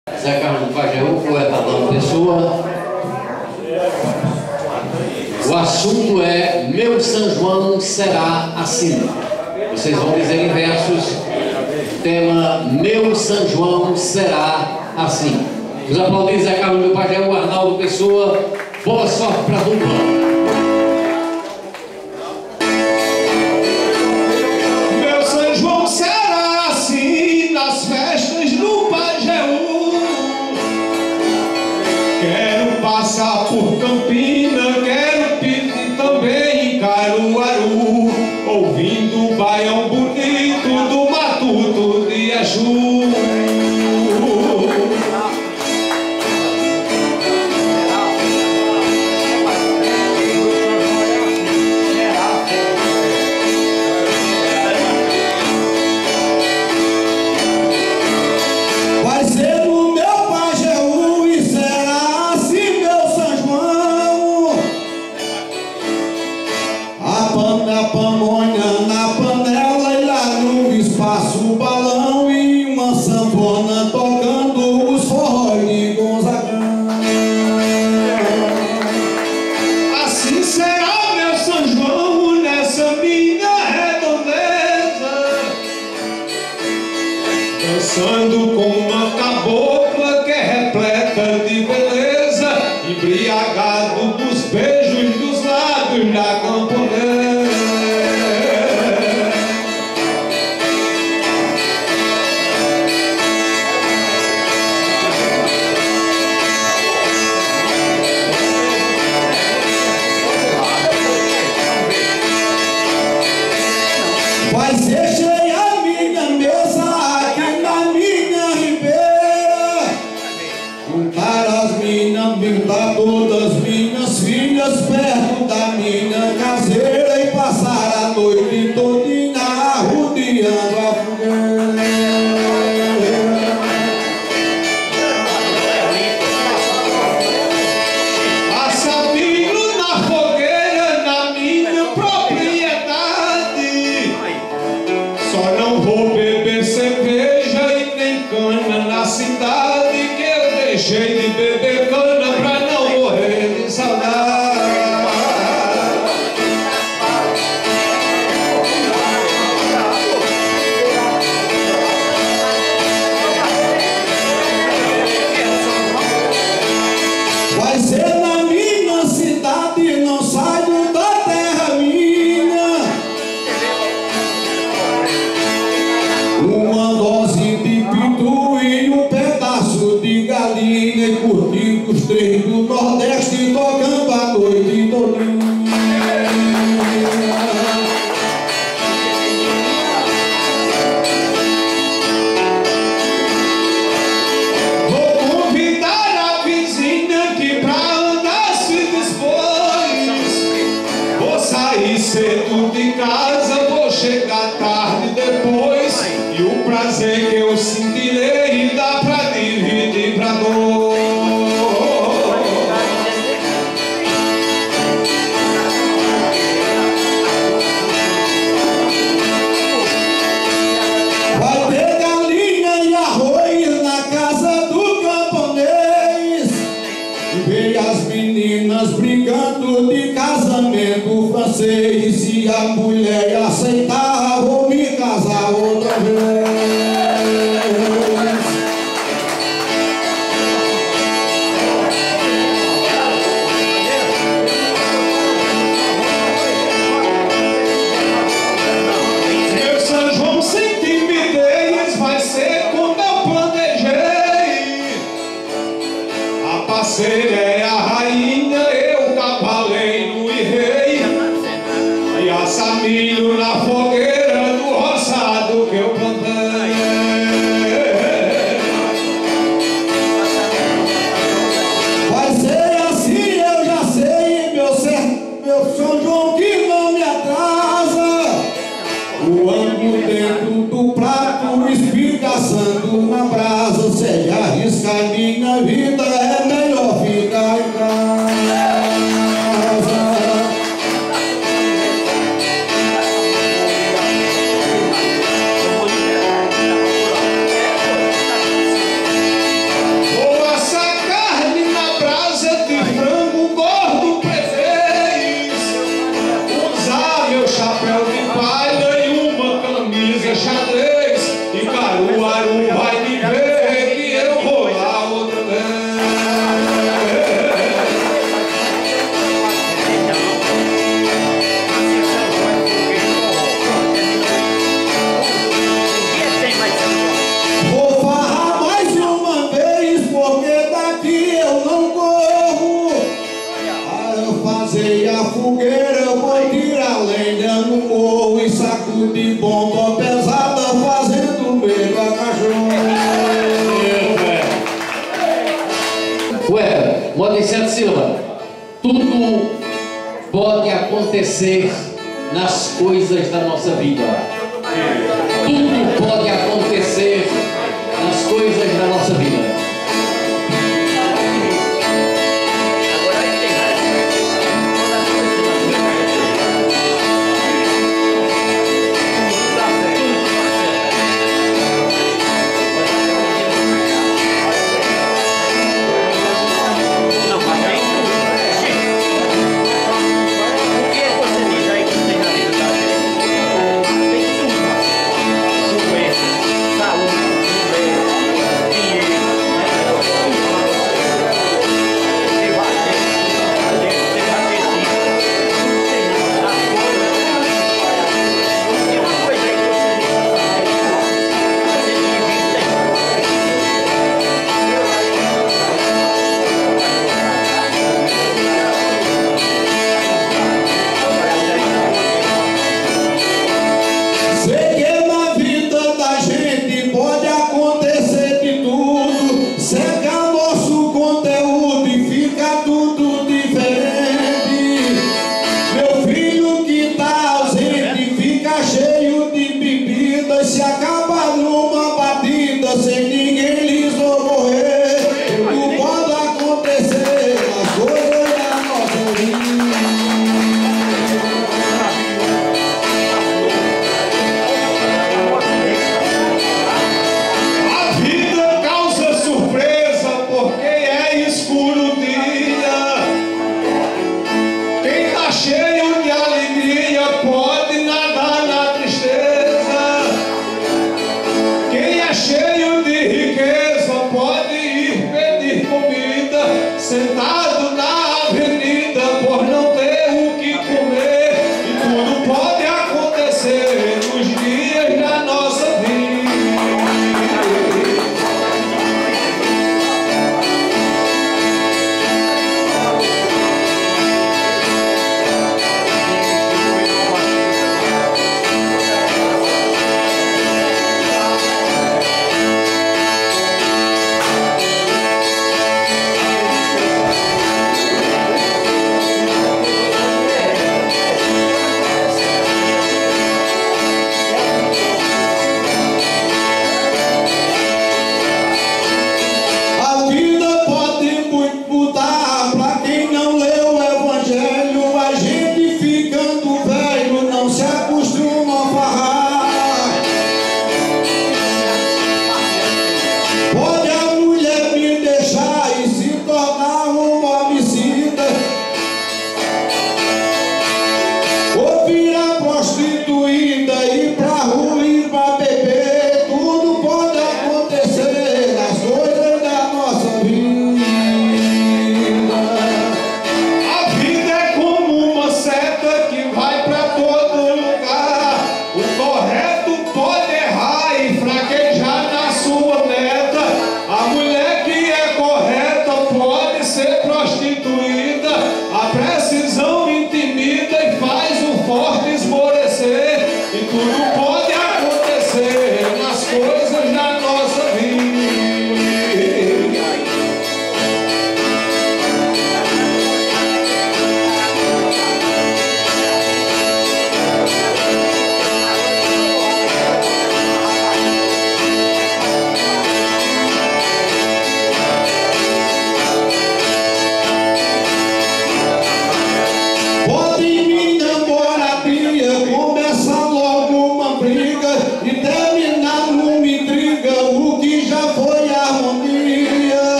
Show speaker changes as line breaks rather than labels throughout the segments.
Zé Carlos do Pajeú, poeta Adão Pessoa. O assunto é Meu São João será assim. Vocês vão dizer em versos. Tema Meu São João será assim. Os aplaudir Zé Carlos do Pajeú, Arnaldo Pessoa. Boa sorte para a dupla.
Passar por Campina, quero pique também em Caruaru, ouvindo o baião bonito do Matuto de Exu. Vai ser no meu Pajeú e será assim, meu São João. A pamonha na panela e lá no espaço o balão e uma sanfona tocando os forró de Gonzagão. Assim será, meu São João, nessa minha redondeza, dançando com uma cabocla que é repleta de beleza, embriagado dos beijos dos lábios da camponesa. Vai ser cheia a minha mesa aqui na minha ribeira, juntar as minhas, pintar todas minhas filhas perto da minha caseira e passar a noite todinha arrodeando a fogueira. Assar milho na fogueira na minha propriedade. Só não vou beber cerveja e nem cana na cidade, que eu deixei de beber cana pra não morrer de saudade. Vai ser na minha cidade, não saio da terra minha. Uma dose de pitu e um pedaço de galinha, e curtindo os três do Nordeste tocando a noite todinha. Vou convidar a vizinha que pra andar se dispôs. Vou sair cedo de casa, vou chegar tarde depois, e o prazer que eu sentirei dá pra dividir pra dois. Vai ter galinha e arroz na casa do camponês, e ver as meninas brincando de casamento francês. Se a mulher aceitar, vou me casar outra vez. Meu São João sem timidez vai ser como eu planejei. A parceira é a rainha, eu cavaleiro e rei, e assa milho na fogueira do roçado que eu plantei. Vai ser assim, eu já sei, meu São João que não me atrasa. O ânimo dentro do prato, espigaçando na brasa. Se arriscar minha vida, é melhor ficar em casa.
Poeta, moda em 7 sílabas. Tudo pode acontecer nas coisas da nossa vida. Tudo pode acontecer nas coisas da nossa vida.
Se acaba numa batida sem ninguém lhe socorrer, tudo pode acontecer nas coisas da nossa vida. A vida causa surpresa porque é escuro o dia. Quem tá cheio de alegria pode nadar na tristeza. Cheio de riqueza pode ir pedir comida, sentado na avenida por não ter o que comer. E tudo pode acontecer nos dias da nossa vida.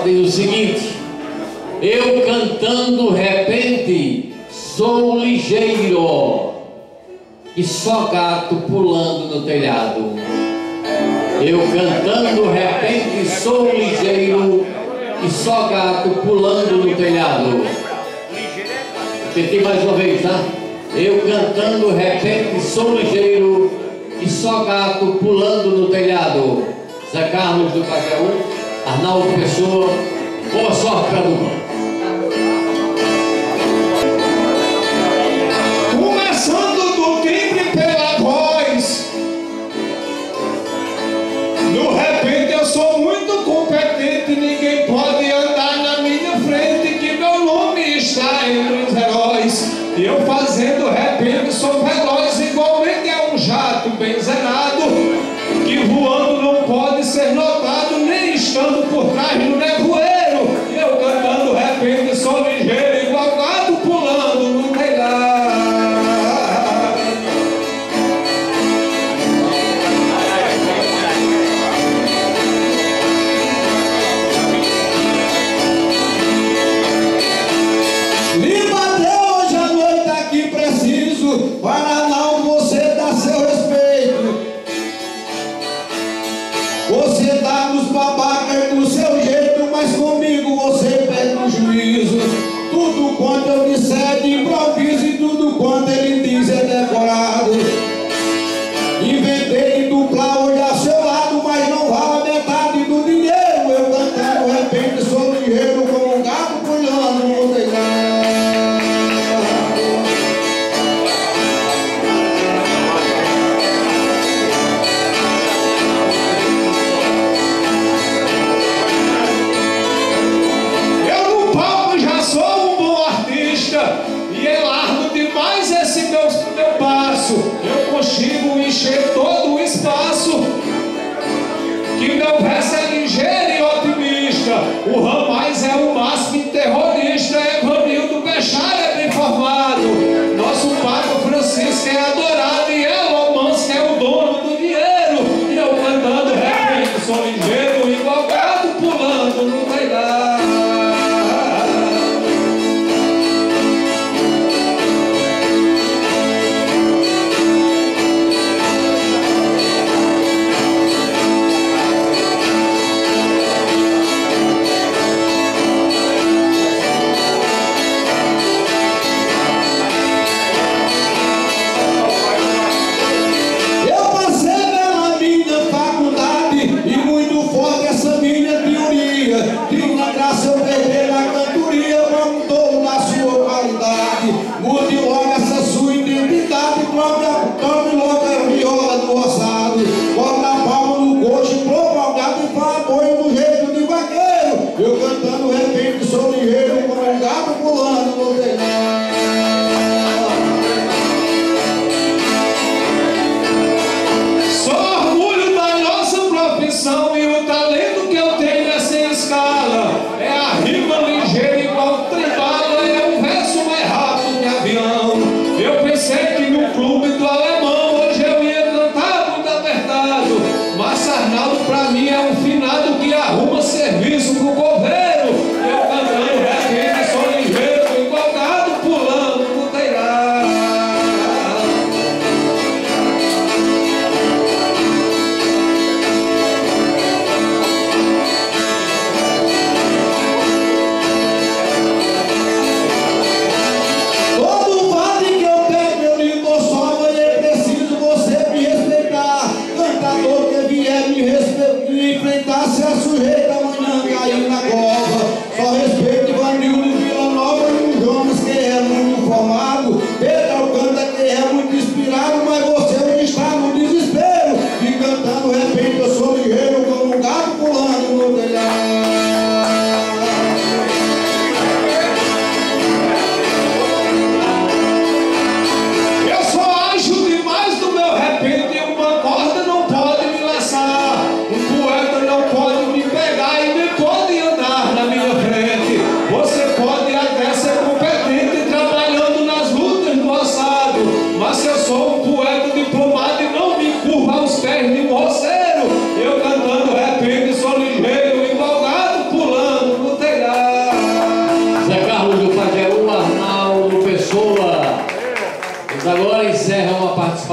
diz o seguinte: eu cantando repente sou ligeiro e só gato pulando no telhado. Eu cantando repente sou ligeiro e só gato pulando no telhado. Tentei mais uma vez, tá? Eu cantando repente sou ligeiro e só gato pulando no telhado. Zé Carlos do Pacaú, Arnaldo Pessoa, boa sorte para a dupla.
Começando do timbre pela voz, no repente eu sou muito competente, ninguém pode andar na minha frente, que meu nome está entre os heróis. E eu fazendo repente sou veloz, igualmente é um jato bem zerado, que voando não pode ser notado, nem estando por trás do nevoeiro. E eu cantando repente sou ligeiro, igual gato pulando no telhado. Para não você dar seu respeito, você dá nos babacas do seu jeito, mas comigo você perde o juízo. Tudo quanto eu disser de improviso e tudo quanto ele diz é decorado. Inventei duplar hoje a seu lado, mas não vale a metade do dinheiro. Eu cantando repente sou ligeiro como um gato pulando no telhado. E é largo demais esse meu passo, eu consigo encher todo o espaço, que meu verso é ligeiro e otimista. O Ramais é o máximo terrorista, Evanildo Bechara é bem formado, nosso Papa Francisco é adorado e Elon Musk é o dono do dinheiro. E eu cantando repente sou ligeiro, igual gato pulando no telhado. Eu cantando repente sou ligeiro como um gato pulando no telhado. Sou orgulho da nossa profissão e o talento que eu tenho é sem escala. É a rima ligeira igual tribala, é um verso mais rápido que avião. Eu pensei que no clube do alemão hoje eu ia cantar muito apertado, mas Arnaldo pra mim é um finado que arruma serviço pro governo. Eu cantando repente sou ligeiro igual gado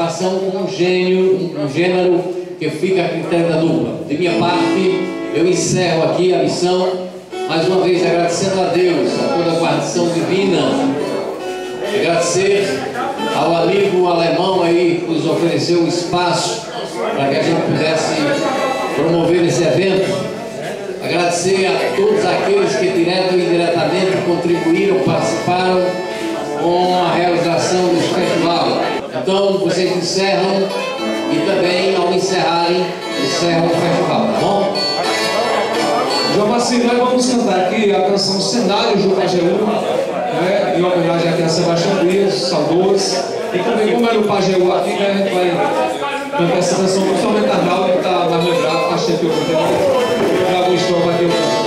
encerração com um gênero que fica a critério da dupla. De minha parte, eu encerro aqui a missão, mais uma vez agradecendo a Deus, a toda a guarnição divina, agradecer ao amigo alemão aí que nos ofereceu um espaço para que a gente pudesse promover esse evento. Agradecer a todos aqueles que direto e indiretamente contribuíram, participaram com a realização desse festival. Então vocês encerram e também ao encerrarem, encerram o festival, tá bom?
João Marcinho, nós vamos cantar aqui a canção Cenários do Pajeú, né, em homenagem aqui a Sebastião Dias, saudoso. E também, como é no Pajeú aqui, né, a gente vai cantar essa canção, principalmente a Nalda, que está mais lembrado, está cheio de eu gravo um estrofe aqui.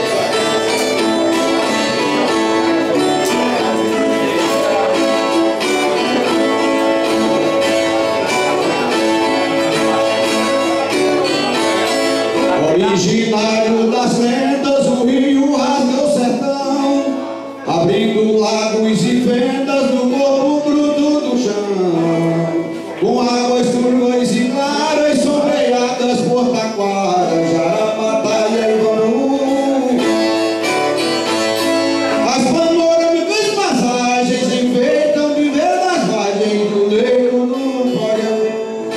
Originário das lendas, o rio rasga o sertão, abrindo lagos e fendas no corpo bruto do chão, com águas turvas e claras, sombreadas por taquaras, Jarapataia e Guaru. As panorâmicas passagens enfeitam de ver as margens do leito do Pajeú.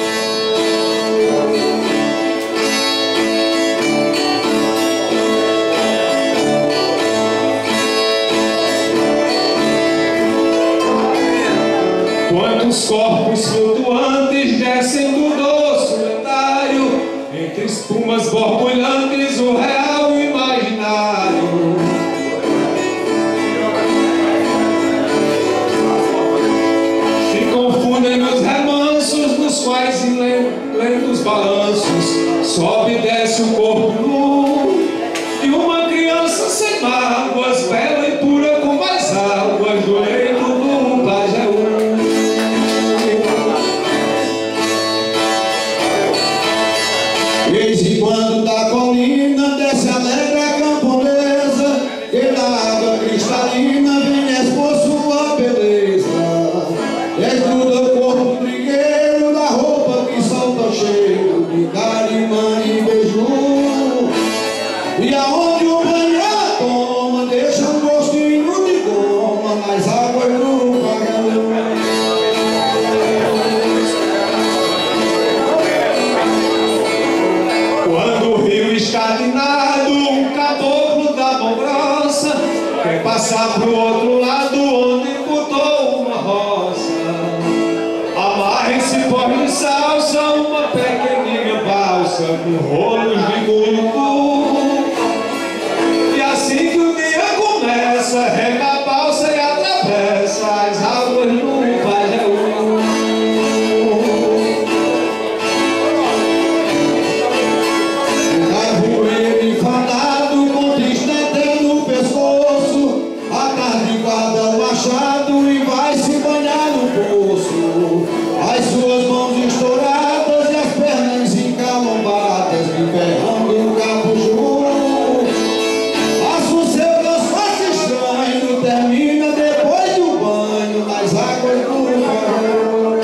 Quantos corpos flutuantes descem do doce lendário, entre espumas borbulhantes, o real e o imaginário. Se confundem nos remansos, nos quais em lentos balanços sobe e desce o corpo nu de uma criança sem mágoas, bela e pura como as águas do leito do Pajeú.
Eis e quando da colina desce alegre a camponesa, que da água cristalina vem expor sua beleza. Desnuda o corpo trigueiro da roupa que solta o cheiro de carimã e beiju. E aonde o banho ela toma, deixa um gostinho de goma nas águas do Pajeú.
Quando o rio escalinado, um caboclo da mão grossa quer passar pro outro lado onde botou uma roça. Amarra esse pó de salsa, uma pequenina balsa com rolos de murucu. E assim que o dia começa, rega a balsa e atravessa as águas do Pajeú.
Carvoeiro enfadado, com tristeza no pescoço, a tarde guarda o machado e vai se banhar no poço. As suas mãos estouradas e as pernas encalombadas, enterrando o capuju. Passa o seu cansaço estranho, termina depois do banho nas águas do Pajeú.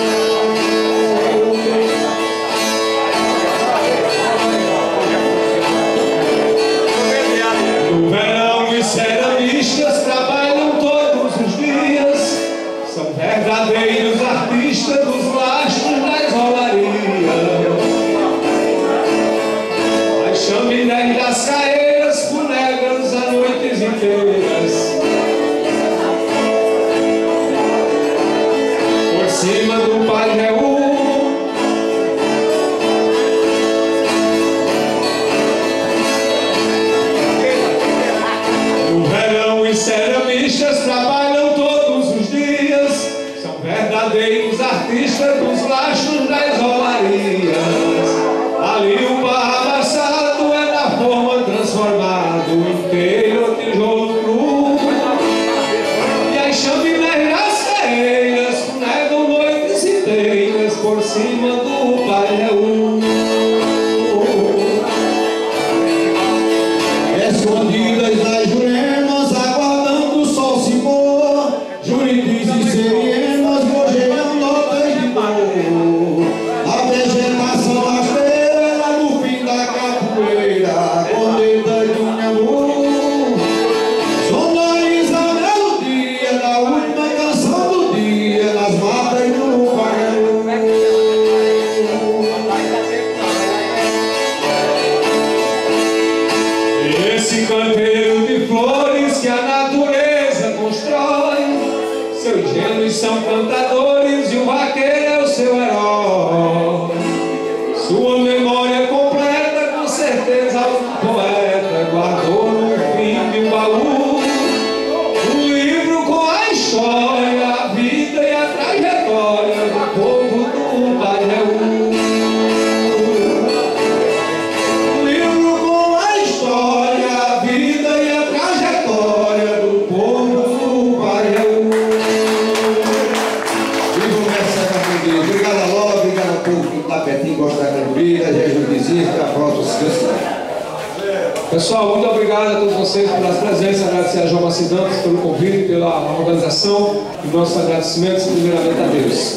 No verão os ceramistas trabalham todos os dias, são verdadeiros artistas dos lastros das rolarias. As chaminés das caeiras funegam-nos a noites inteiras. Por cima do Pajeú, no verão os ceramistas trabalham todos os dias, são verdadeiros artistas dos lastros das rolarias. Ali o barro amassado é da forma transformado inteiro tijolo cru. E as chaminés das caeiras funegam noites inteiras por cima do Pajeú.
Escondidas das juremas, aguardando o sol se pôr, juritis e seriemas, gojeiam notas de dor.
são cantadores e o vaqueiro é o seu herói. Sua memória completa, com certeza o poeta guardou no fim de um baú um livro com a história, a vida e a trajetória do povo do Pajeú. Um livro com a história, a vida e a trajetória do povo do Pajeú.
Viva o mestre Sacramento. Obrigado a Ló, obrigado ao povo do Tapetinho, gosta da Campina, Jesus Vizinho, até a próxima, se Deus quiser.
Pessoal, muito obrigado a todos vocês pelas presenças, agradecer a João Macidantes pelo convite, pela organização, e nossos agradecimentos primeiramente a Deus.